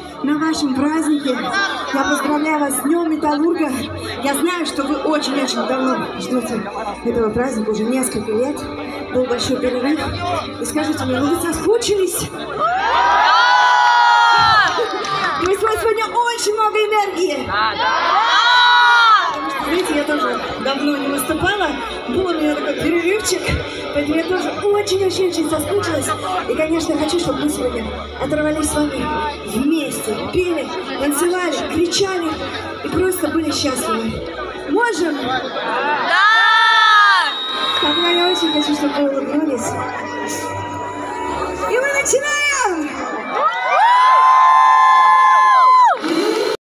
на вашем празднике. Я поздравляю вас с Днем Металлурга. Я знаю, что вы очень-очень давно ждете этого праздника, уже несколько лет. Был большой перерыв. И скажите мне, вы соскучились? И вы сегодня очень много энергии. Знаете, я тоже давно не выступала, был у меня такой перерывчик, поэтому я тоже очень-очень соскучилась. И, конечно, хочу, чтобы мы сегодня оторвались с вами вместе, пели, танцевали, кричали и просто были счастливы. Можем? Да! Тогда я очень хочу, чтобы вы улыбнулись. И мы начинаем!